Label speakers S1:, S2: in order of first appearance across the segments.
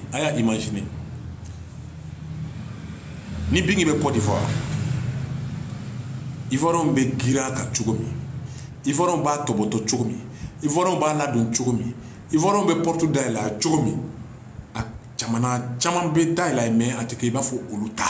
S1: aya imaginer ni bingi be Côte d'Ivoire Ivoron be gira ka chugomi Ivoron ba toboto chugomi Ivoron ba la don chugomi Ivoron be portu daila chugomi a chamana chaman be daila me atike iba fo oluta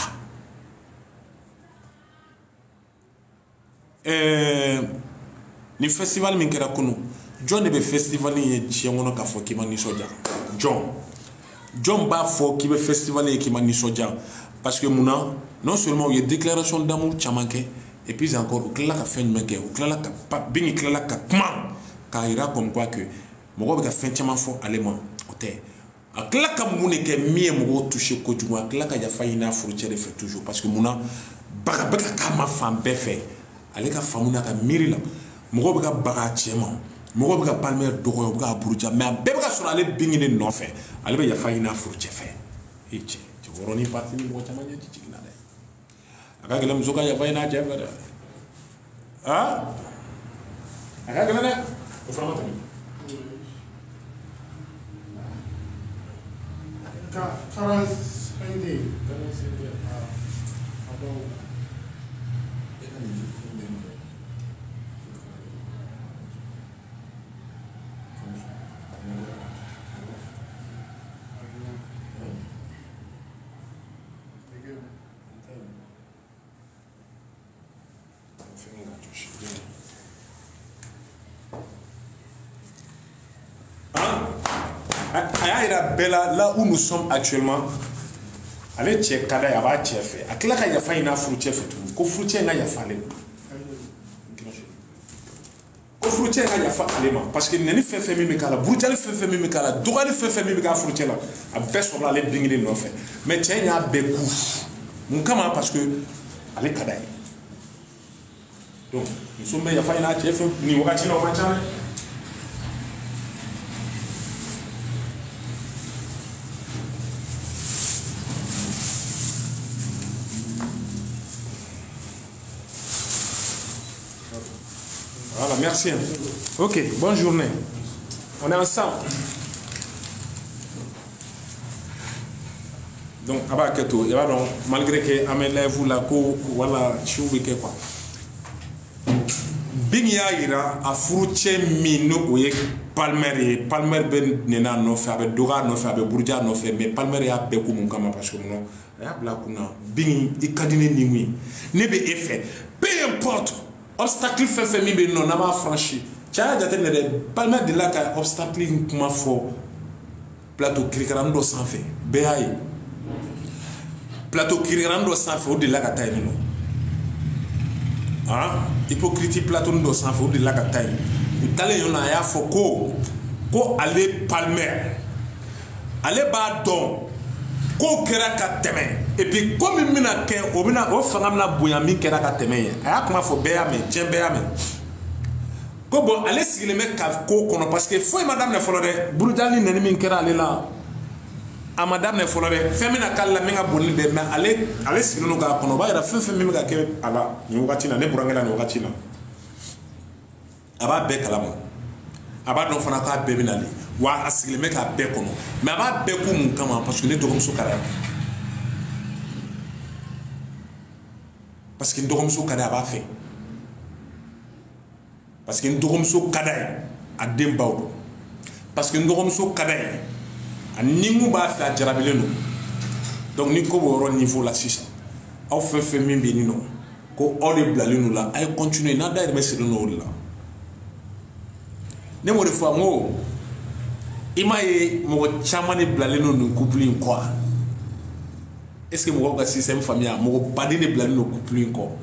S1: ni festival min kera kunu John be festival ni chiangono ka fo kima ni soja John ba fo ki be festival e kima ni soja parce que mouna non seulement il y a déclaration d'amour chamanke et puis encore au clala ka fin menke au clala ka bingi clala ka kman ka ira comme quoi que mogo be ka fin chaman fo allemand ote a clala ka mune ke mie mogo toucher ko djuma clala ka ya faina frontière fait toujours parce que mouna baga baga ka ma femme be fait ale ka famuna ka mirila mogo be ka baga chema mogo be ka palmer dogo be ka buruja mais be ka sur ale bingi ne no fait ale be ya faina frontière fait ichi woroni parti ni mo chamanya cikina de aga gele musuka ya bayna jeba de ah aga gele ne o fama tani
S2: ka trans hindi
S1: là où nous sommes actuellement, allez check kada ya ba chefe. Akila ka ya fa ina furu chefe tu. Ko furu che na ya fa le. Ko furu che na ya fa ale ma parce que neni fefe mi kala, burjali fefe mi kala, dogali fefe mi ka furu che la. A be so la le dingini no fe. Mais che nya be ku. Mun kama parce que ale kada. Donc, nous sommes ya fa ina chefe ni wakati na machana. Voilà, merci. Ok, bonne journée. On est ensemble. Donc, abaketo, malgré que amelez-vous la co, voilà, choubike quoi. Binya ira a fruche mino oye palmer ben nena no fait avec dora no fait avec bourja no fait mais palmer ya be ko mun kama parce que non ya bla kuna bing ikadine niwi ne be effet peu importe obstacle fait mi be non na ma franchi cha da tene de palmer de la ka obstacle kuma fo plateau kirikando sans fait be ay plateau kirikando sans fait de la ka taille non ah hypocrite plateau do sans faut de la bataille itale yona ya foko ko ale palmer ale ba don ko kera ka teme et puis comme mina ke obina o fanga na boya mi kera ka teme ya kuma fo be ya me jembe ya me ko bon ale sigile me ka ko kono parce que foi madame ne folo de burujali neni min kera ale la a madame ne folo de femina kala minga bonni de mais ale sigile no ga kono ba ya fefe mi ga ke ala ni wakati na ne burangela ni wakati na aba be kalamo aba don fana ka be binali wa asigile me ka be kono mais aba be ku mun kama parce que ne dogom so kara parce que ndogom so kada aba fe parce que ndogom so kada a dembaw parce que ndogom so kada a ningu ba fa jarabeleno donc ni ko woro niveau la sisa aw fe min be ni no ko ole blalinu la ay continuer na da me sirino la ne mo defo ngo imaye mo chamane blalinu no couple quoi est-ce que mo ga système familial mo badine blalinu couple quoi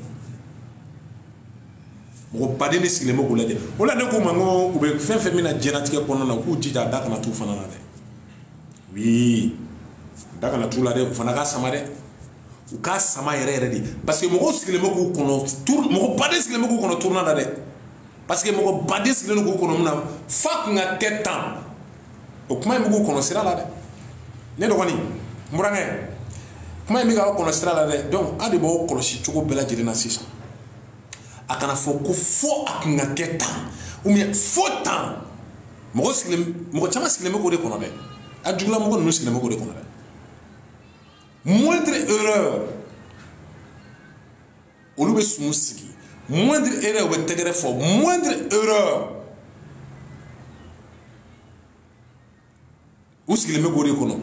S1: mo badine sigile mo golade wala ne ko mango ube fe mina genetique ko na ku jija da kana tu fana na de oui da kana tu la de fana ka samare u ka sama yere de parce que mo sigile mo ko kono tour mo badine sigile mo ko kono tourna na de parce que mo badine sigile mo ko kono na fak nga ketan o kuma mo ko kono sira la de ne do koni murange kuma mi ga kono sira la de donc ade bo kono shi chuko bela jire na sisa akana fo ko fo akunga ketan ou bien fo tan mo sigile mo chama sigile mo ko de kono de a jugla mo ko no sinema ko de kono moindre erreur olu be sumu sigi moindre erreur be tegere fo moindre erreur o sigi le me ko de kono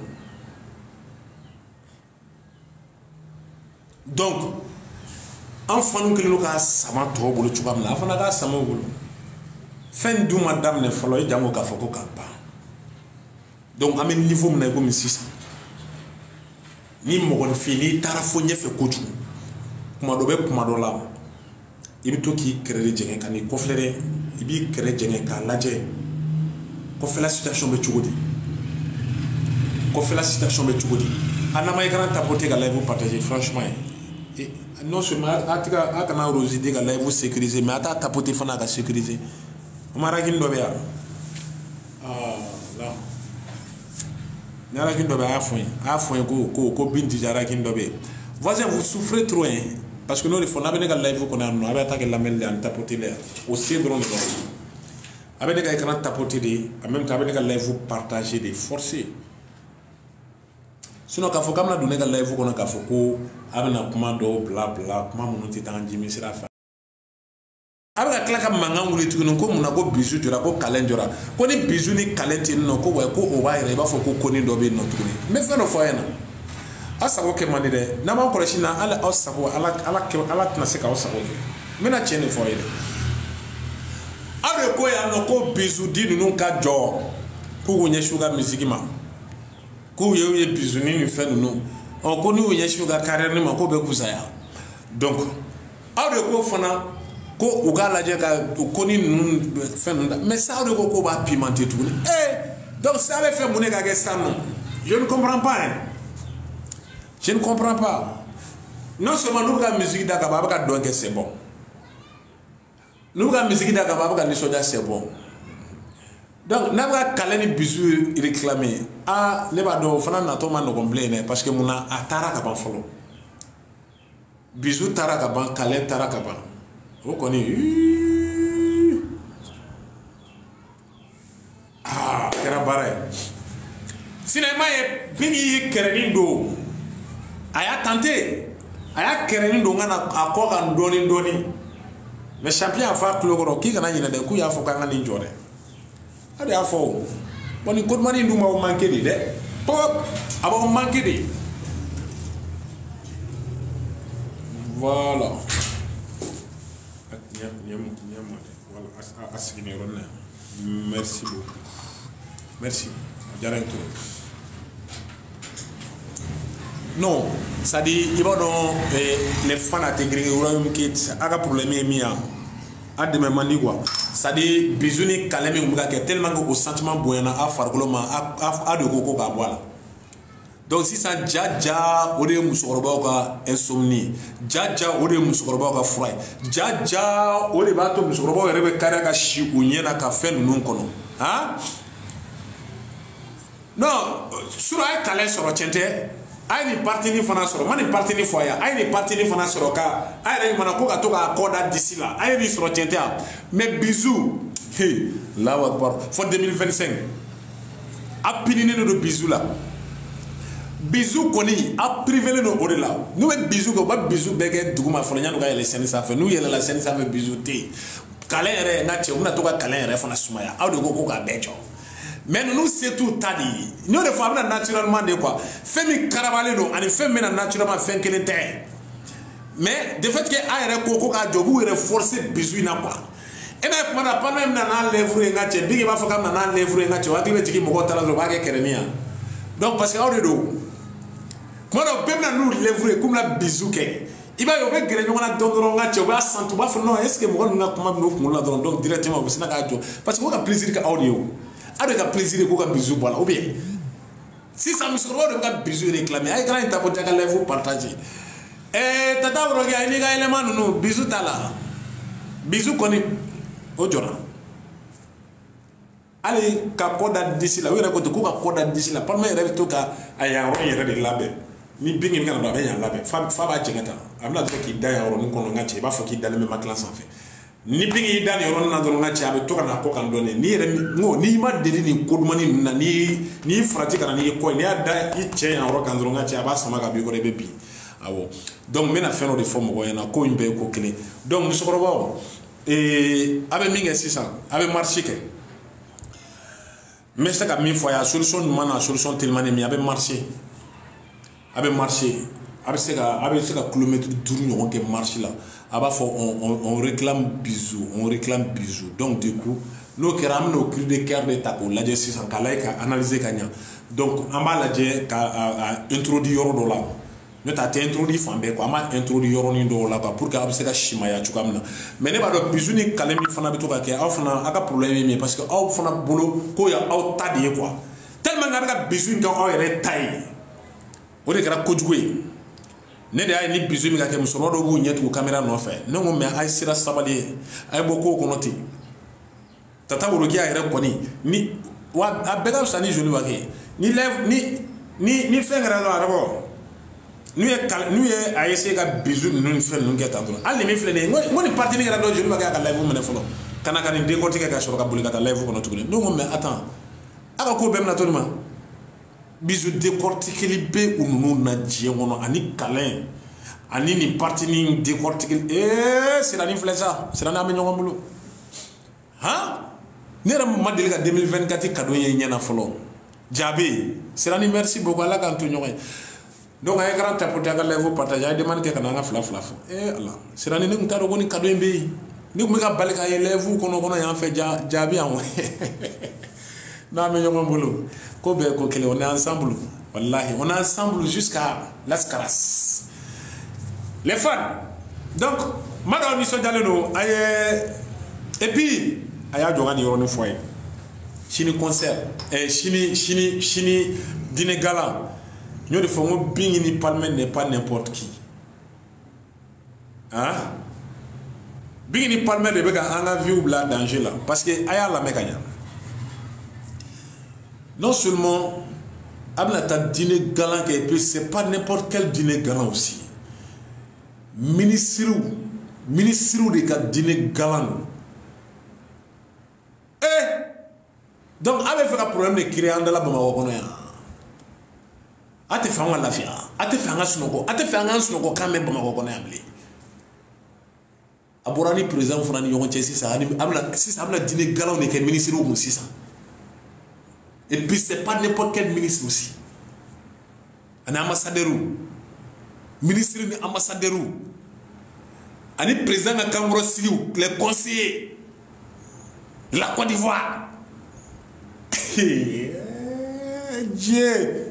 S1: donc enfant que nous ka sama to bolo chukam na afana ka sama bolo fin du madame ne folo e jango ka foko ka ba donc amen niveau na ko mi 600 ni mo gon fini tara fo nyefe koju kuma do be kuma do la ibi to ki créer jenge kan ni ko flere ibi créer jenge ka laje ko fait la situation be chugodi ko fait la situation be chugodi anama e kan tapoter ga live partager franchement et non seulement atika akana rosidi ga live sécuriser mais ata tapoter fana ga sécuriser mara gindo be ya là nara gindo be afon ko binti jara gindo be voisin vous souffrez trop hein parce que nous les fonds avec ga live ko na no avec attaquer la mel en tapoter l'air au cédron de avec ga écran tapoter de en même temps avec ga live partager des forcer sinon ka fo kam na donner ga live ko na ka fo ko abena kuma do bla bla kuma munu ti tan jimi sira fa abega kla ka manga nguli tukunu ko muna ko bisu jora ko kalen jora ko ni bisu ni kalen ti no ko wa ko o ba ire ba fo ko koni do be no tukuni me fe no fo yana asako ke mani de na ma ko shina ala asako ala tna se ka asako ke me na chene fo ire abe ko ya no ko bisu di nu ka jo ko wonye sugar music ma ko ye bisu ni fe nu on ko ni wonye sugar carrière ni ma ko be kusaya donc abe ko fana ko ugala je ka ko ni nu fe nu mais ça de ko ba pimenter tout donc ça avait fait monnaie ga ça non je ne comprends pas hein. Je ne comprends pas. Non seulement nous la musique d'Akababa donc c'est bon. Nous la musique d'Akababa c'est bon. Donc n'a pas calé bisu réclamer. Ah ne pas do fana na to man no complain parce que mona atara ka ban folo. Bisu tara ka ban calé tara ka ban. Vous connaissez. Ah, kera bare. Cinéma est bigi kerenindo. Aya tenté aya kereni do ngana akoka ndoni mais champion fa klogoro ki kana nyina de ku ya fo kanga ni njore ade afo boni ko mani nduma o manke de pop abo manke de voilà voilà asini ronna merci beaucoup merci jaranto. Non, ça dit, il va donc les fans intégrés au royaume qui a problème mia. A de même ni quoi. Ça dit, bisouни calme ou tellement que au sentiment boyana a fargoloma a de coco ka voilà. Donc si ça jaja ode musoroba ka insomnie, jaja ode musoroba ka froid, jaja ode bato musoroba rebe kara ka shi unyena ka fe non kono. Hein? Non, sur ay calé sur chente. Aïe ni parti ni fana soro mani parti ni foya aïe ni parti ni fana soro ka aïe ni mana ko ka to ka accorda d'ici là aïe ni soro tienta mais bisou hey là wa par for 2025 a pinine no bisou là bisou koni a privé no ore là nous met bisou ko ba bisou bege duguma fona nyanu ka ele seni sa fe nous yele la seni sa fe bisou te kalere na che una to ka kalere fana sumaya awde ko ka becho. Mais nous c'est tout tadi. Nous les femmes naturellement de quoi. Femme caravale no, ani femme naturellement fin qu'elle était. Mais de fait que aïe koko ka jobu renforcer bisu na quoi. Et bien comment pas même na lèvre ngache, bigi ba fakam na lèvre ngache, wa klibe tiki moko tala zo ba ke keremia. Donc parce que au do. Comment on na nous lèvre comme la bisu ke. Iba yo be gere nyona dondoro ngache, ba santu ba non est-ce que mo nga kuma no kumula donc directement parce na ka jo. Parce que on a plaisir ka audio. Avec un plaisir de quoi bisou voilà ou bien si ça me sort de quoi bisou réclamer ay grand tapoter ka live partager tata roga ni ga élément non bisou tala bisou koni ojora allez ka koda d'ici là oui na ko to ka koda d'ici là par rêve to ka aya ro yere de labe ni bingi ngana do ba ya labe fa ba jengata amna to ki da ya ro ni kono ngati ba fo ki dalé même classe en fait ni bingi dan yoro na do ngachi abe to kana ko kan doni ni re ngo ni ma deli ni kodumani na ni frati kana ni ko ni ada i che ya ro kan do ngachi aba sama ga bi ko rebe bi awo donc mena feno de forme ko yana ko imbe ko kle donc so ko ba abe minga 600 abe marché ke mais ça ka mi fois ya solution mana solution tellement mi abe marché abe se ka kilomètre duru ɲɔgɔn kɛ marché la a b'a fɔ on réclame bisou donc du coup n'o kɛra an bɛna o cri de cœur de ta k'o lajɛ sisan k'a lajɛ ka analyser ka ɲa donc an b'a lajɛ ka introduire yɔrɔ dɔ la n'o tɛ a tɛ introduire fan bɛɛ quoi an b'a introduire yɔrɔnin dɔw la quoi pour que a bɛ se ka simaya cogoya min na mais ne b'a dɔn bisou ni kale min fana bɛ to ka kɛ aw fana aw ka problème ye min ye parce que aw fana bolo ko ya aw ta de ye quoi tellement que a bɛ ka bisou in kɛ aw yɛrɛ ta ye o de kɛra kojugu ye. Ne de ay ni bizu mi ka ke musoro do bu nyetu camera no fe ne mo me ay sira sabali ay boko ko noti tata woro ki ay re koni ni wa abega sani joli wa ke ni live ni fengara do arabo ni ay se ka bizu ni fe no ngeta do ali mi fle ne mo ni parti ni gara do joli wa ka live mo ne folo kana kan de ko tike ka soro ka buli ka live ko no tugule no mo me attends aka ko bem na to ma bisu décortiquer be ununu na djengono ani câlin ani ni parti ni décortiquer c'est la influenza c'est la amenyo ngomulu hein nera madeli ka 2024 cadeau ye nyana folo jabe c'est la merci beaucoup ala kan to nyoy donc ay grand tapoter ga levo partager ay demande ke kana nga fla Allah c'est la ni ngaro goni cadeau mbe ni ko ka balika ye levo kono ya fait jabe an non mais on est ensemble wallahi on est ensemble jusqu'à l'ascaras les fans donc madame Nisso Diallo et puis aya jogani yorone foyer chini concert chini dîner gala nous de fongo bingi ni palmen n'est pas n'importe qui hein bingi ni palmen de bega anga view bla danger là parce que aya la mekanya. Non seulement Abnata dîner galant et puis c'est pas n'importe quel dîner galant aussi. Ministre de ka dîner galant. Donc avec un problème de créer en de la bombe au a te fait un lafia, a te fait un snoko quand même bombe au connaître. Aborani président Frani Yon Chelsea ça amna dîner galant et que ministre aussi ça. Et puis c'est pas n'importe quel ministre aussi. Un ambassadeur. Ministre ni ambassadeur. Un président de Cameroun, les conseillers. La Côte d'Ivoire. Dieu.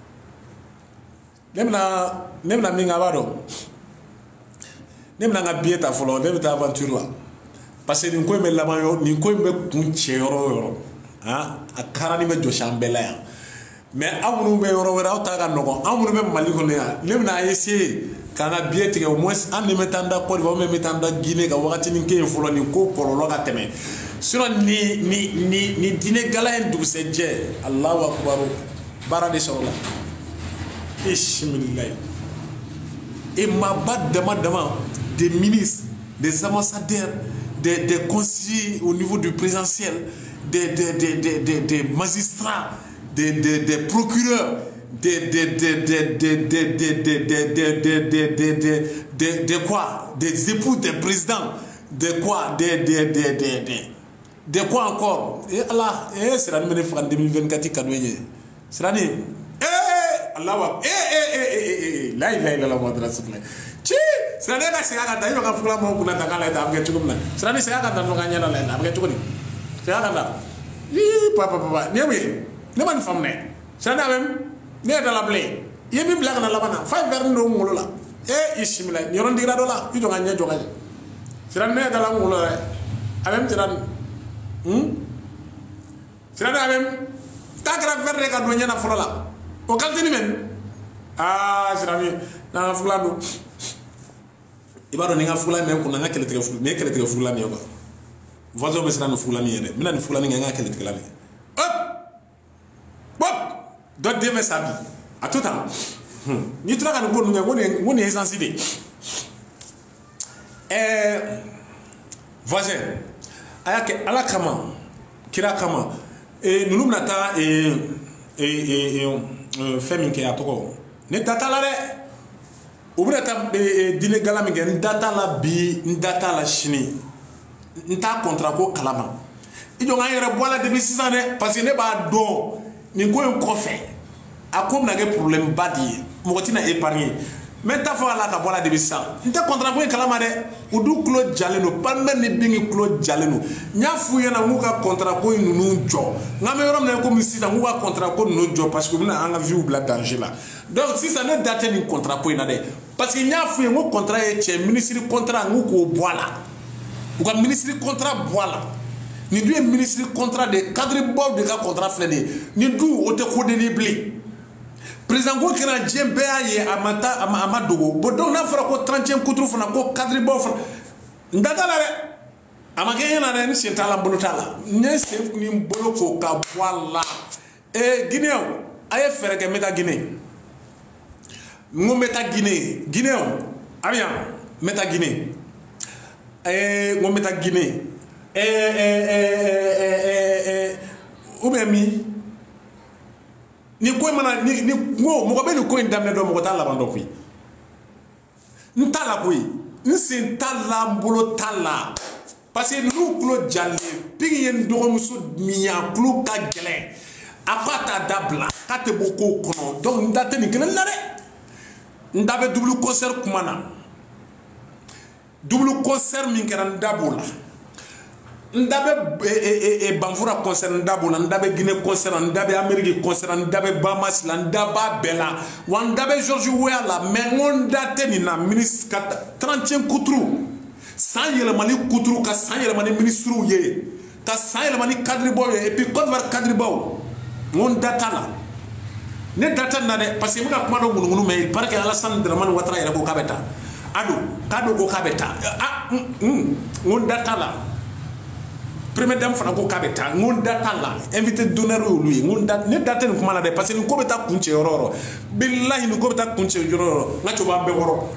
S1: Nem na minga bado. Nem na ngabiye ta folo, nem ta aventure là. Parce que ni ko me lama yo, ni ko me kunche yoro. Ah, a karani me joshambela ya. Mais amunu be yoro wera o ta ga nogo. Amunu be mali ko ne ya. Nem na essayer kana biye tige au moins an ni metanda ko va me metanda Guinée ga wakati ni ke folo ni ko kololo ga teme. Sinon ni dîner gala en dou sedje. Allahu akbar. Bara de sola. Bismillah. Et ma bat dama des ministres, des ambassadeurs, des conseillers au niveau du présidentiel, des magistrats, des procureurs, des époux des présidents, de quoi encore? Et Allah, c'est la nouvelle fois en 2024 cadeau. C'est la nuit. Allah, la ilaha illallah Muhammad rasulullah. Ci, c'est la nuit c'est la gata, il va faire la mort pour la tagala et avec tout comme c'est la nuit c'est la gata non gagner la laine avec tout comme c'est la gata. Papa, ne man femme ne. C'est la même, ne dans la blé. Il y a même blague dans la banane. Five verres no molo là. Ishimila, il y aura des grados là. Il doit gagner joie. C'est la nuit dans la molo là. Avec c'est la c'est la même. Ta grave verre de cadeau na fola là. O kaltini men. Ah, c'est la nuit. Na fola do. Ibaro ninga fola men kuna ngakele tege fola. Me kele tege fola ni yoba. Voisin me sera fola ni yene. Mina ni fola ni ngakele tege la ni. Donc Dieu me sabi à tout temps ni tu n'as on est sensible voisin ayake ala kama kira kama nunu nata femme qui a trop ne data la de ou bien ta dîner gala mi gen data la bi data la chini nta contrat ko kalama ijo nga yere bola de 6 ans parce que ne ba do ni ko en kofé a comme na problème badi mo tina épargner mais ta fa la ka bola de 6 ans nta contrat ko kalama de udu Claude Jaleno palme ni bingi Claude Jaleno nya fu yana muka contrat ko nunu jo nga me yorom na ko mi sita muka contrat ko nunu jo parce que muna anga vie ou bla danger là donc si ça ne date ni contrat ko ina de parce que nya fu ngo contrat e che ministre contrat nguko boala ou ka ministre contrat boala ni du ministre contrat de cadre bob de contrat flené ni du o te ko délibli président ko kira jembe aye amata amadogo bodo na fara ko 30e kutru fana ko cadre bob ndaga la re amake yana re ni sentala bolotala ne sef ni boloko ka boala guinéen aye fere ke meta guinée ngo meta guinée guinéen abian meta guinée ngo meta guinée ou bien mi ni ko mana ni ngo mo ko be ni ko indamne do mo ko tala bando fi ntala ko yi nsin tala mbolo tala parce que nous Claude Jalé pigi yen do muso miya klo ka gele apata dabla kate boko kono donc ndate ni gele la de ndabe double concert kumana double concert min kera ndabola ndabe banfura concert ndabola ndabe Guinée concert ndabe Amérique concert ndabe Bahamas la ndaba bela wandabe George Weah la mais on date ni na ministre 30e kutru sans yelemani kutru ka sans yelemani ministre ye ka sans yelemani cadre boy et puis Côte d'Ivoire cadre boy on date là ne date na de parce que muka kuma do ngunu mais il paraît que Alassane Dramane Ouattara yere ko kabeta ado kado ko kabeta on date là premier dame fana ko kabeta ngon data la invité d'honneur lui ngon date ne date ni kuma la de parce que ni ko beta kunche yororo billahi ni ko beta kunche yororo ngacho ba be woro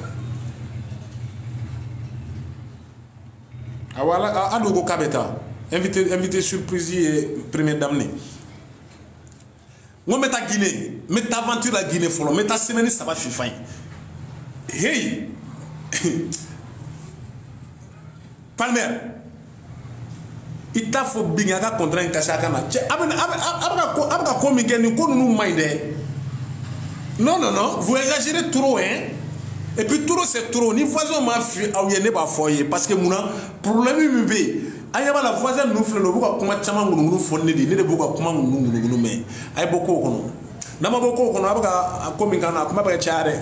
S1: awala ado ko kabeta invité surprise et premier dame ni ngon meta Guinée meta aventure la Guinée folo meta semaine ça va fifa hey Palmer ita fo binga ka contrat nkasa kana che abaka ko mi geni ko nu mainde non vous exagérez trop hein et puis trop c'est trop ni voisin ma fi awye ne ba foyer parce que muna problème mi be ayaba la voisin nous flelo buka kuma chama ngunu fonni di ne de buka kuma ngunu me ay boko kono na ma boko kono abaka ko mi kana kuma ba chaare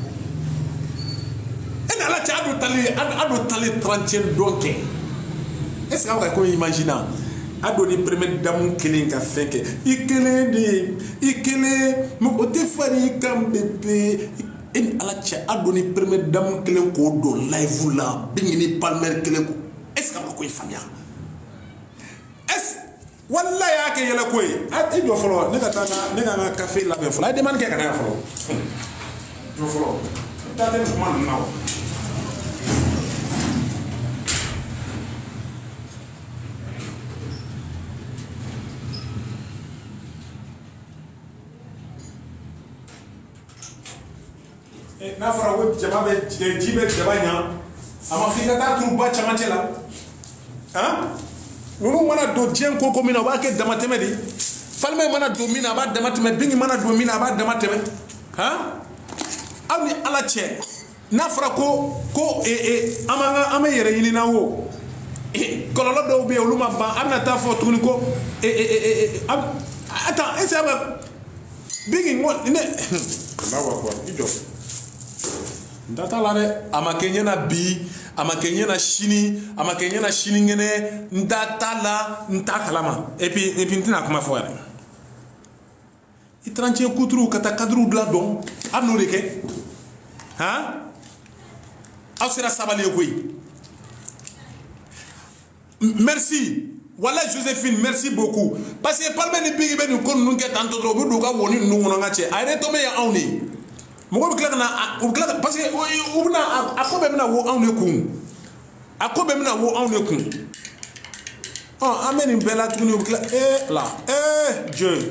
S1: en ala chaadu tali 30 donc est-ce que vous imaginez adoni premier dame killing ka feke ikele mo otefari kam bébé en ala cha adoni premier dame killing ko do live la bingini Palmer killing ko est-ce que vous famia est wallahi ake yela koy at do folo ne ka na café la be folo ay demande ke ka na folo do folo taten man naw na fara web jama be jibe jabanya ama fika ta truba chamate la hein nunu mana do dien ko komina ba ke damateme di Palmer mana domina ba damateme bingi mana domina ba damateme hein ami ala che na fara ko ama yere yini na wo kololo do be oluma ba amna ta fo tuni ko attends et ça va bingi mo ne ba wa ko ijo ndata la de amakenye na bi amakenye na shini ngene ndata la ntakalama et puis ntina kuma foire i 30 kutru kata kadru de la don amno reke hein asira sabali koy merci voilà Joséphine merci beaucoup parce que Palmer ni bigi ben ko nu ke tanto do bu ka woni nu ngono ngache ay to me ya awni mo ko kla na parce que ubna akobe na wo awni ku A ko bɛ mina wo anw de kun. An bɛ nin bɛɛ la tuguni o bɛ tila là Dieu.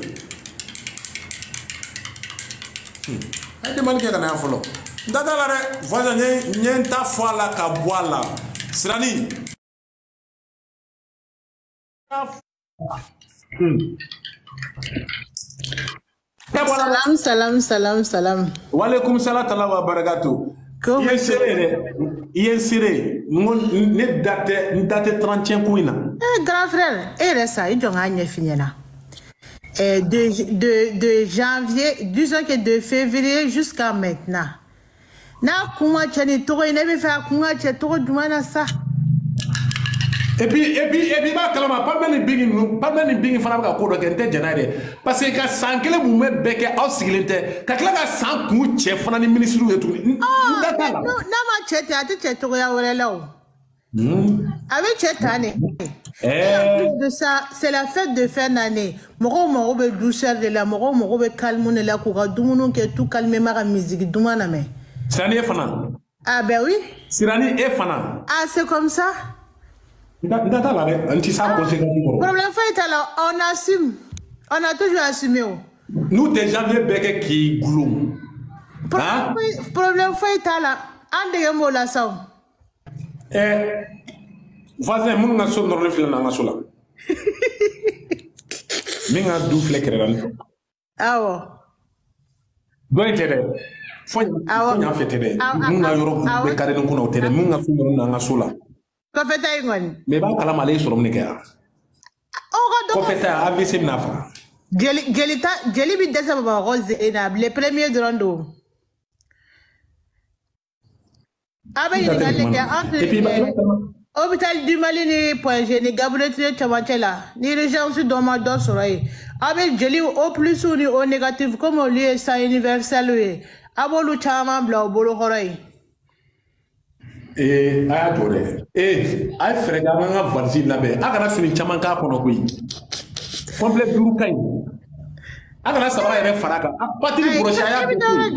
S1: A ye demande kɛ ka na yan fɔlɔ. N da t'a la dɛ voisin n ye n ta fɔ a la ka bɔ a la. Sirani.
S3: Salam.
S1: Walaikum salam wa barakatuh. Ne date 35 ina.
S3: Grand frère, et ça, il de janvier, disons que de février jusqu'à maintenant. Na kuma chani toro ine be fa kuma che toro dumana sa.
S1: Et puis ba kalama pas many big fana ka ko do ke nte janade parce que ka sankele mu me beke aw sigilente ka kla ka san ku che fana ni ministre e tuni
S3: na ma che ta che toro ya wala law. Avec cette année. En plus de ça, c'est la fête de fin d'année. Moro be douceur de la moro be calme de la coura dumunu que tout calmer ma musique dumana me.
S1: Sirani Fana.
S3: Ah ben oui.
S1: Sirani et Fana.
S3: Ah c'est comme ça.
S1: Problème
S3: fait alors on assume. On a toujours assumé.
S1: Nous déjà les becs qui gloum.
S3: Problème fait alors ande mo la ça.
S1: Voisin mun nga so norle fil na nga sola. Mi nga du flek redan.
S3: Awo.
S1: Doy tere. Fonya fetere. Mun nga yoro be kare no kuna tere. Mun nga fu na nga sola.
S3: Ko feta ngon.
S1: Me ba kala male so romne ka. Ko feta AVC na fa.
S3: Jeli bi desa baba rose enable les premiers de rondo. Abe ni galle ke entre hôpital du Mali ni point G ni Gabriel Chamachela ni urgence do ma do soray abe jeli au plus ou ni au négatif comme au lieu ça universel oui abolu chama bla bolo horay
S1: aya jore ay frega nga valisi labe akana fini chama ka kono koy complet duru kay akana sabara yere faraka patiri brocha ya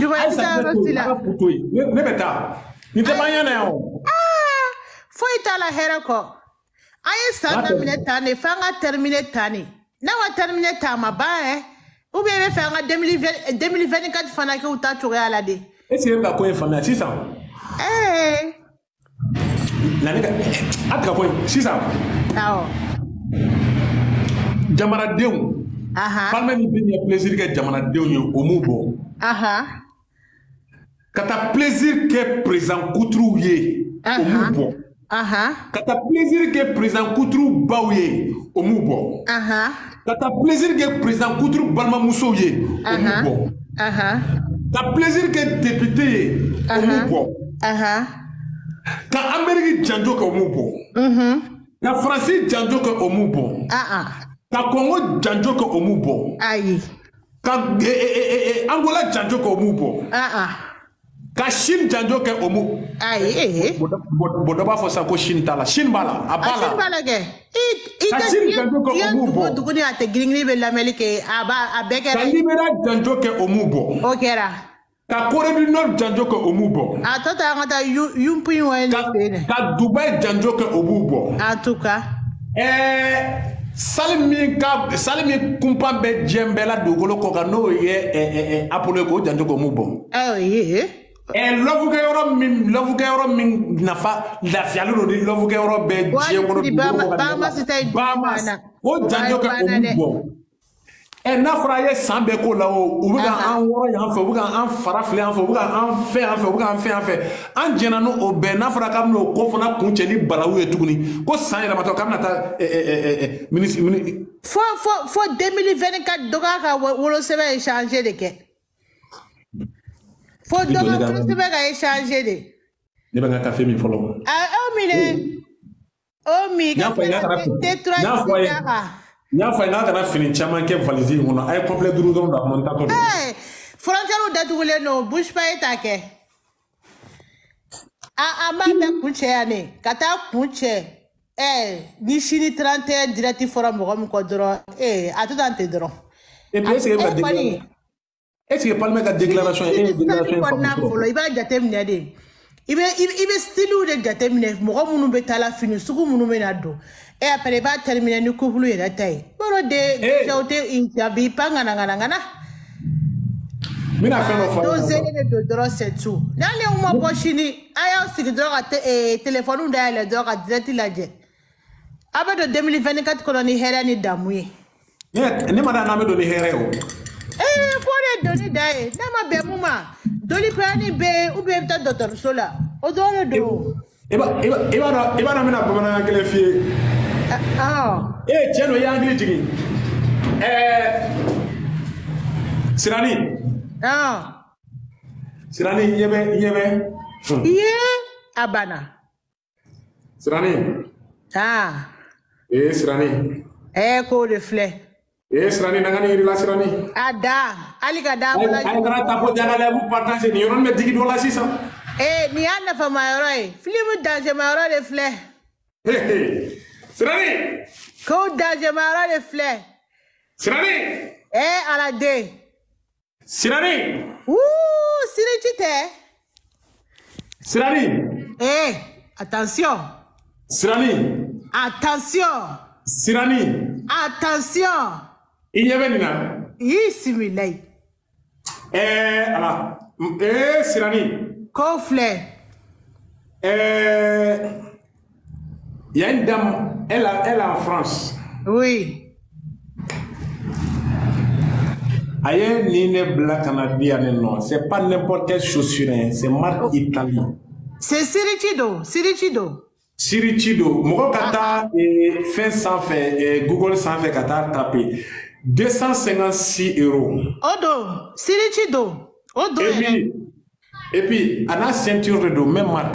S1: ne beta ni te banyana yo
S3: foi ta la hera ko aye sa terminer tane fanga terminer tane na wa terminer ta ma ba ou bien be fanga 2024 fana ke uta chore ala de
S1: est-ce que ko fana 600 la nega atka ko 600
S3: taw
S1: jamara dew palme ni bi plaisir ke jamara dew ni o mu bo kata plaisir ke présent koutrouye o mu bo Kata plaisir que président Koutrou Baouye au Moubo. Kata plaisir que président Koutrou Balma Moussouye au Moubo. Kata plaisir que député au Moubo. Ka Amérique Djandjoka au Moubo. Ka Francis Djandjoka au Moubo. Ka Congo Djandjoka au Moubo. Ka Angola Djandjoka au Moubo. Ka Chine Djandjoka au Moubo. Bodoba fo sa ko Chine tala Chine bala abala
S3: Chine bala ke Chine Djandjoka au Moubo duguni ate gringri be l'Amérique aba abeke
S1: ka libera Djandjoka au Moubo
S3: okera
S1: ka Corée du Nord Djandjoka au Moubo
S3: atota ngata yumpi wele
S1: ka Dubai Djandjoka au Moubo
S3: en tout cas
S1: salimi kumpa be jembela dugolo ko ka no ye apolo ko Djandjoka au Moubo love ke yoro min nafa la fialu ni love ke yoro be jiengono
S3: Bama c'était
S1: Bahamas o Djandjoka o Moubo na fra ye sambe ko la o u ga an woro yan fe u ga an farafle an fe u ga an fe an jena no o be na fra kam no ko fona kun cheli balawu etuguni ko san yela mato kam na ta ministre
S3: faut 2024 doga ka wolo sebe changer de ke faut doga wolo sebe ka changer de
S1: ne ba nga café mi folo
S3: mi
S1: Nya fa na kana fini chama ke valise ngono ay complet duru don da mon tato
S3: frontière da tugule no bouge pas etake ma be kuche ane kata kuche ni chini 31 direct forum mo ko doro atuda ante doro
S1: et puis est-ce que palme ka déclaration
S3: ko na folo iba jatem ne de Il be style de jatemine mɔgɔ minnu bɛ taa la fini sugu minnu bɛ na don et après il va terminer ni couple yɛrɛ ta ye baro de cɛw tɛ jabi pa ŋanagana
S1: mina fɛn dɔ fɔ
S3: dose de do dɔrɔn c'est tout n'ale ma bɔ sini a y'aw sigi dɔrɔn ka téléphone dayɛlɛ dɔrɔn ka direct lajɛ a bɛ don 2024 kɔnɔ ni hɛrɛ ni damu ye
S1: ne ma da n'an bɛ don ni hɛrɛ o
S3: ko de doni da ye n'a ma bɛn mun ma doli pɛrɛni bɛ ou bien i bɛ taa dɔgɔtɔrɔso la o dɔrɔn de don
S1: i b'a dɔn mina bamanankan kelen f'i ye tiɲɛ don i y'an hakili jigin Sirani Sirani ɲɛ bɛ
S3: iye a banna
S1: Sirani Sirani
S3: k'o de filɛ
S1: Sirani na nga ni yirila Sirani
S3: a da hali ka da bolo
S1: ay kana tapo jala le bu partager ni yoron me digi do la sisan
S3: ni ya nafa ma yɔrɔ ye film danger ma yɔrɔ de filɛ
S1: Sirani
S3: ko danger ma yɔrɔ de filɛ
S1: Sirani
S3: ala de
S1: Sirani
S3: siriti tɛ
S1: Sirani
S3: attention
S1: Sirani
S3: attention
S1: I ɲɛ bɛ nin na
S3: i similai
S1: ala Sirani
S3: ko filɛ
S1: il y a une dame elle est en France
S3: oui
S1: aye ni ne bila kana dia ne non c'est pas n'importe quelle chaussure hein, c'est marque Italie
S3: c'est
S1: Siricido mɔgɔ ka taa fɛn sanfɛ Google sanfɛ ka taa taper 256 €.
S3: Odo Siricido Odo
S1: et puis ana ceinture de dos même marque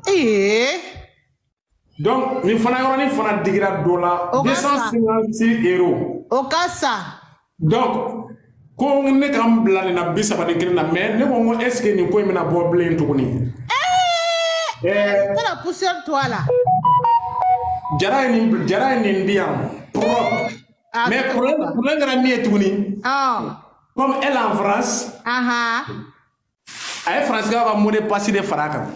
S1: donc ni fana yɔrɔ ni fana digira dɔ la 256 €.
S3: o ka sa
S1: donc ko ne ka n bila nin na 31 na mais ne ko est ce que nin ko in bɛna bɔ bilen tuguni
S3: kana poussière toi là
S1: jara nin di yan propre mais problème kɛra min ye tuguni comme elle en France a ye faransikɛw ka mot de passe de fara a kan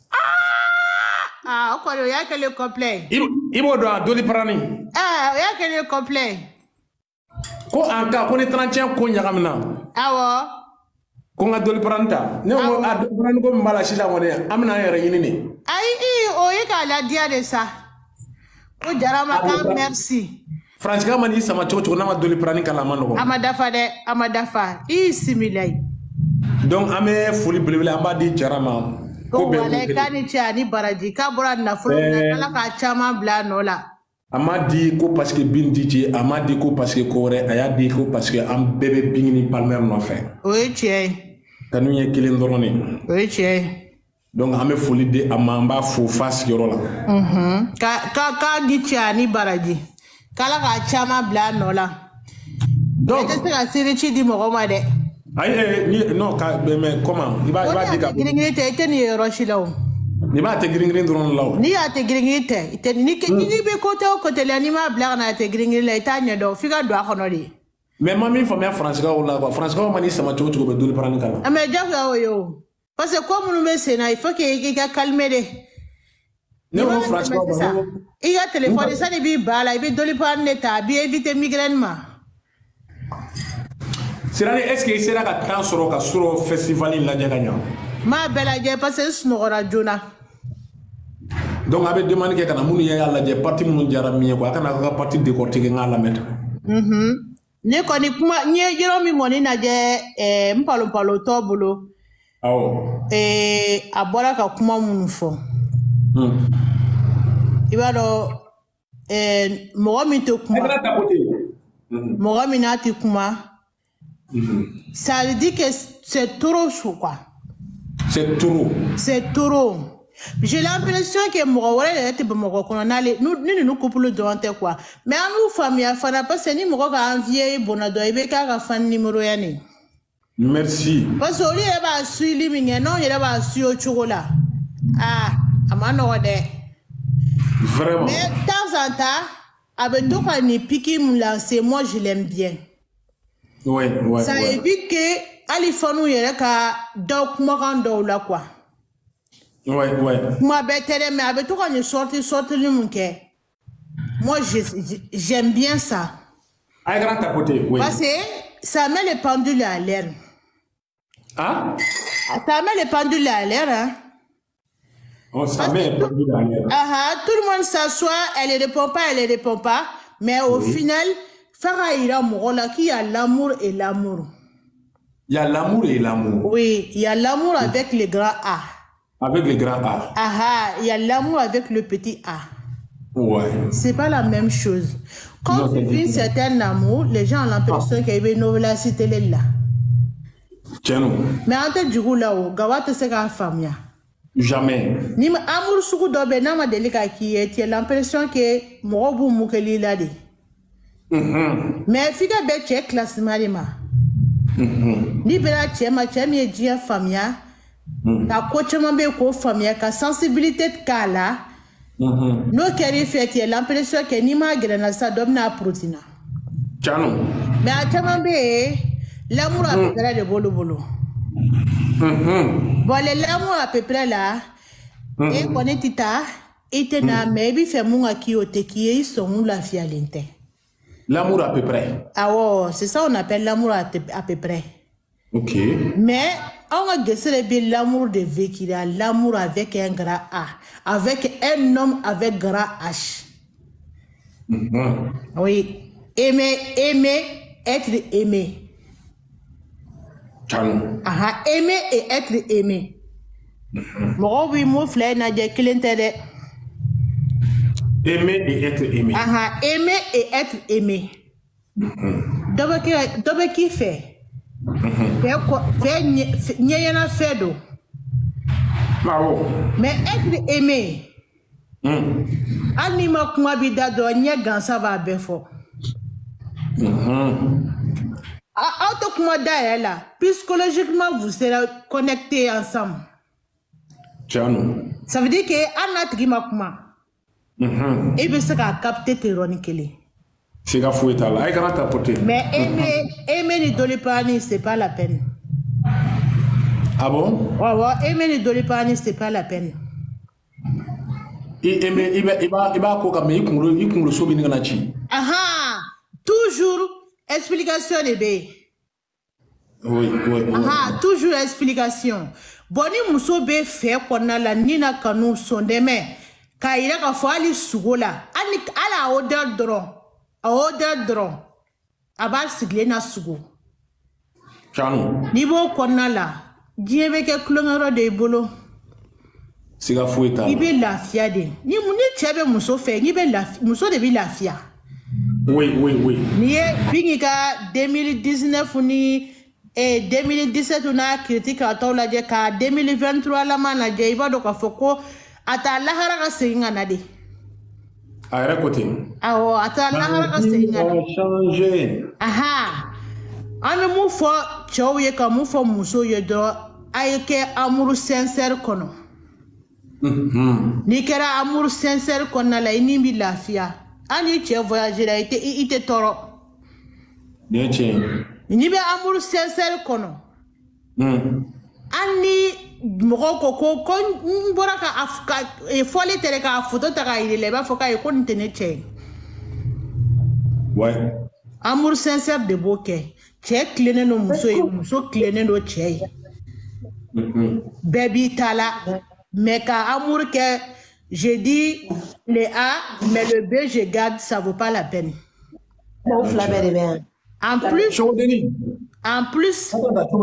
S3: o kɔni o y'a kɛlen complet
S1: i b'o dɔn a doli parani
S3: o y'a kɛlen complet
S1: ko en cas ko ni 31 ko ɲagamina
S3: awɔ
S1: ko n ka doli parani ta ne ko a doli parani ko min b'a la sisan kɔni an bɛna an yɛrɛ ɲini de
S3: ayi o ye k'a ladiya de sa ko jara ma kan merci
S1: faransikɛw ma n'i sama cogo cogo n'a ma doli parani k'a la a ma nɔgɔn
S3: a ma dafa dɛ a ma dafa i similai
S1: donc an bɛ foli belebele an b'a di jara ma
S3: ko walayi k'a ni cɛ ani baraji k'a bɔra nafolo min na ala k'a caman bila a nɔ la
S1: a ma di ko parce que bin DJ a ma di ko parce que ko wɛrɛ a y'a di ko parce que an bɛɛ bɛ bin ni Palmer nɔfɛ
S3: o ye tiɲɛ ye
S1: kanu ye kelen dɔrɔn de
S3: o ye tiɲɛ ye
S1: donc an bɛ foli di a ma an b'a fo fa sigiyɔrɔ la
S3: k'a di cɛ ani baraji k'ala k'a caman bila a nɔ la
S1: donc
S3: i tɛ se ka sirici di mɔgɔ ma dɛ
S1: ayi non mais comment i b'a di ka
S3: giringiri tɛ i tɛ nin ye yɔrɔ si la o
S1: ni b'a tɛ giringiri dɔrɔn la o
S3: ni y'a tɛ giringiri tɛ i tɛ ni bɛ côté o côté la n'i m'a bila ka na a tɛ giringiri la i t'a ɲɛdɔn f'i ka don a kɔnɔ de
S1: mais ma min faamuya faransikɛw la quoi faransikɛw ma n'i sama cogo cogo bɛ doli parani k'a la
S3: mais jagoya o ye o parce que ko minnu bɛ sen na il faut que i ka calmer de
S1: ne ko faransikɛw ma
S3: i ka téléphone sani b'i ba la i bɛ doli parani de ta a b'i éviter migraine ma
S1: Sirani est ce que i sera ka temps sɔrɔ ka sɔrɔ festival in lajɛ ka ɲa
S3: m'a bɛɛ lajɛ parce que n sunɔgɔra joona
S1: donc a bɛ demande kɛ ka na minnu y'a lajɛ parti minnu diyara min ye quoi a kana a ka parti décortiquer n k'a lamɛn
S3: ne kɔni kuma n ye yɔrɔ min kɔni lajɛ n palopalotɔ bolo
S1: awɔ
S3: a bɔra ka kuma minnu fɔ i b'a dɔn mɔgɔ min tɛ kuma mɔgɔ min n'a tɛ kuma ça veut dire que c'est trop chaud quoi c'est trop j'ai l'impression que mɔgɔ wɛrɛ yɛrɛ tɛ Bamakɔ kɔnɔ n'ale ni ninnu couple dɔrɔn tɛ quoi mais an b'u faamuya fana parce que ni mɔgɔ ka envier bonna dɔ i bɛ k'a ka fan numéro ya ne
S1: merci
S3: parce que olu yɛrɛ b'a suivre min kɛ n'anw yɛrɛ b'a suivre o cogo la a ma nɔgɔ dɛ
S1: vraiment
S3: mais de temps en temps a bɛ to ka nin pique mun lancer moi je l'aime bien ça évite que hali faniw yɛrɛ ka dɔ kumakan dɔw la quoi
S1: Ouais, ouais.
S3: Moi, mais avec tout quand je sorti du mon cœur. Moi, j'aime bien ça.
S1: À grand tapoter, oui.
S3: Parce que ça met les pendules à l'air.
S1: Ah?
S3: Ça met les pendules à l'air, hein?
S1: On ça met les pendules à l'air.
S3: Tout le monde s'assoit, elle ne répond pas. Mais au final, Farahira Mourola, qui a l'amour et l'amour.
S1: Il y a l'amour et l'amour.
S3: Oui, il y a l'amour avec le grand A.
S1: Avec le grand A.
S3: Il y a l'amour avec le petit A.
S1: Ouais.
S3: C'est pas la même chose. Quand tu vis un certain amour, les gens ont l'impression qu'il y a une nouvelle cité là.
S1: Tiens.
S3: Mais en tête du coup là-haut, Gawat c'est qu'un femme.
S1: Jamais.
S3: Ni amour suku dobe na ma delika qui est, tu as l'impression que moi bu mukeli là de. Mais fika be check classe malima. Ni bela chema chemi dia famia. Ta coach mambe ko famia ka sensibilité de kala. No keri fait tu as l'impression que ni ma grena ça domna protéine.
S1: Tiens.
S3: Mais à chemambe l'amour a peu près de bolo. Bon, l'amour à peu près là, et qu'on est tita, et tena, mais il fait mon acquis au tequier, ils sont la fialente.
S1: L'amour à peu près.
S3: Ah ouais, c'est ça on appelle l'amour à peu près.
S1: Ok.
S3: Mais on a décelé l'amour de vécu, l'amour avec un grand A, avec un homme avec grand H. Oui, aimer, être aimé. Aimer et être aimé. Moi, oui, mon frère n'a dit qu'il intérêt.
S1: Aimer et être aimé.
S3: Aimer et être aimé. Donc, qui fait? Faire n'y fait d'eau. Mais être aimé. Anima kuma bida do nye gansa va befo. Là, psychologiquement, vous serez connectés ensemble. Ça veut dire que et bien ça a capté tes roniquelés.
S1: C'est la fouette là.
S3: Mais aimer ne donne pas ni c'est pas la peine.
S1: Ah bon?
S3: Ouais, aimer ne donne pas ni c'est pas la peine. Toujours explication de B.
S1: Oui.
S3: Toujours explication. Boni muso be fait qu'on a la nina kanu son demain. Kaira ka fo ali sugola. Ali ala odeur dron. A odeur dron. Abal sigle na sugo.
S1: Chano.
S3: Nibo qu'on a la. Diebe ke klongaro de bolo.
S1: Siga foueta.
S3: Ibe la fiade. Ni chebe muso fe. Ni be la muso de bi la fia.
S1: Oui.
S3: Ni bingiga 2019 ni 2017 on a critique à tola de ka 2023 la mana je iba do ka foko ata lahara ka singa nade.
S1: À côté.
S3: Ata lahara ka singa.
S1: Changer.
S3: Ame mu fo chowe ka mu fo muso ye do ayeke amour sincère kono. Ni kera amour sincère kono la inimi lafia. Ani che voyager la ite toro.
S1: Bien tiens.
S3: Ni be amour sincère kono. Ani moko ko mbora ka afka e fole tere ka photo ta ka ile ba foka e kon tene che.
S1: Ouais.
S3: Amour sincère de boke. Che klene no muso klene no che. Baby tala meka amour que je dis le A mais le B je garde ça vaut pas la peine. En plus,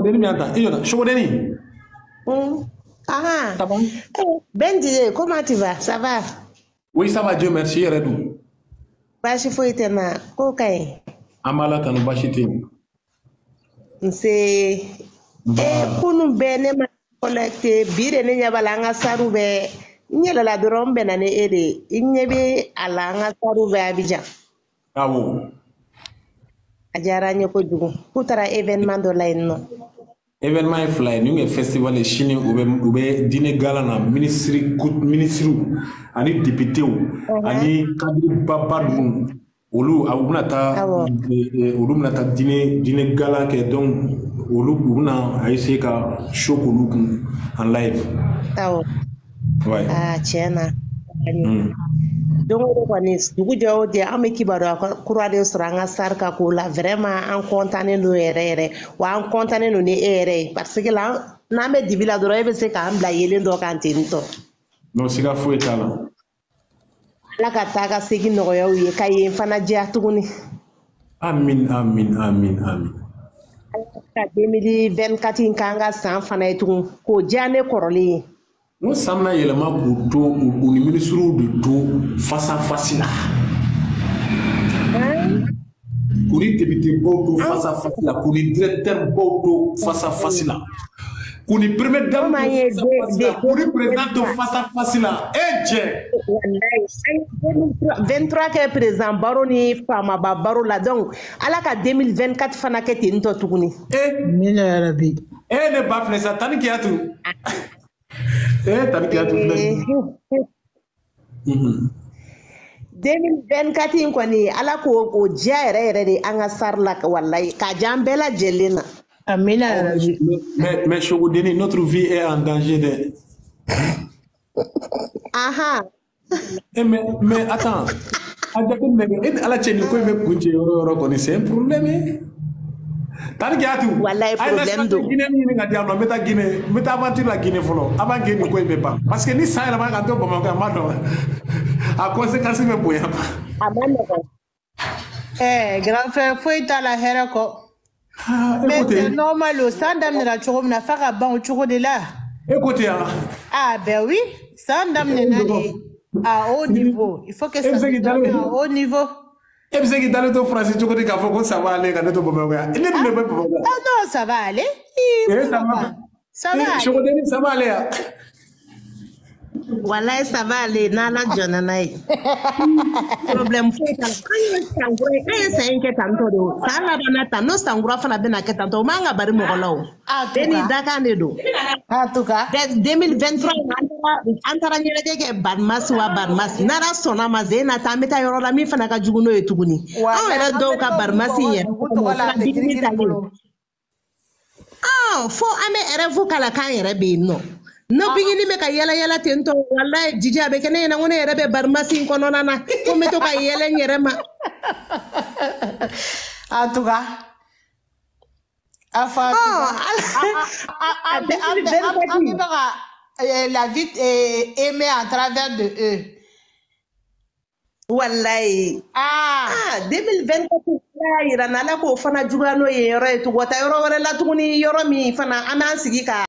S4: Benji, comment tu vas? Ça va?
S1: Oui, ça va, Dieu merci, Redou.
S4: Bashi foi tema, kokai.
S1: Amala kanu bashiti.
S4: C'est kunu bene ma connecté bire ne nyabalanga sarube nyela la dorombe na ne ede inyebe alanga sarube Abidjan.
S1: Ah bon.
S4: Ajara nyoko dugu kutara événement do lay no.
S1: Événement fly ñu ngi festival e chine ube dîner gala na ministre ani député ani cadre babadou olu abunata olumnata dîner gala ke donc olu buna aise ka show olu en live. Ouais.
S4: Ah, tiɲɛna. Donc o kɔni dugu jɛ o jɛ an bɛ kibaruya kura de sɔrɔ an ka sari ka ko la vraiment an content don yɛrɛ yɛrɛ wa an content don ni e yɛrɛ ye parce que la n'an bɛ dibi la dɔrɔn e bɛ se k'an bila yelen dɔ kan ten tɔ.
S1: Non siga foyi t'a la.
S4: Ala ka taa ka segin nɔgɔya u ye ka yen fana diya tuguni.
S1: Amin amin amin amin.
S4: Ka 2024 in k'an ka san fana ye tugun k'o diya ne kɔrɔlen ye.
S1: Nous sommes là, il y a un ministre de tout face à face là. Pour les députés Bordeaux face à face là, pour les directeurs Bordeaux face à face là, pour les premières dames face à face là, pour les présidents face à face là. Eh Dieu!
S4: 23 ke président Baro ni Famaba Baro la donc ala ka 2024 fana ke ten to tuguni.
S1: Eh,
S3: Mina Arabi.
S1: eh ne pas faire ça, t'as dit qu'il y a tout. Eh, t'as dit qu'il y a tout.
S4: 2024 in kɔni ala ko diya yɛrɛ yɛrɛ de an ka sari la wallahi ka diya an bɛɛ lajɛlen na.
S3: Amina Arabi.
S1: Mais Chogodeni, notre vie est en danger.
S4: Aha.
S1: Eh, mais attends. C'est un problème. T'as dit qu'il y a tout.
S4: Wallahi problème do.
S1: Mais aventure la Guinée follow. Avant Guinée ne peut pas. Parce que ni ça il va quand on va à conséquence mais boya.
S3: Grand frère faut être à la herako. Mais c'est normal au sandam ne la chorom na fara ban au choro de là.
S1: Écoutez
S3: ah ben oui, sandam ne na à haut niveau. Il faut que ça soit à haut niveau.
S1: Et puis c'est dans le français tu connais qu'il ça va aller quand on boya. Il ne peut pas.
S3: Ah non, ça va aller. Ça va.
S1: Chogodeni ça va aller.
S4: Wallahi ça va aller nana jona nai. Problème fo ta sangura ay sayin ke tanto do. Sala bana ta no sangura fana bena ke tanto manga bari mo golaw. Deni daka ne do.
S3: En tout cas,
S4: 2023 antara nyere ke barmas wa barmas nara sona mazena ta meta yoro la mi fana ka juguno e tuguni. Aw era do ka barmas ye. Ah, fo ame erevu kala kan yere be no. No bigini me ka yala yala tento wallahi jiji abe kene na ngone yere be barmasi kono nana ko me to ka yele nyere ma.
S3: en tout cas, enfin, la vie est aimée à travers de eux.
S4: Wallahi. 2024 ira nala ko fana jugano ye yoro e to wata yoro wala tuguni yoro mi fana ana sigi ka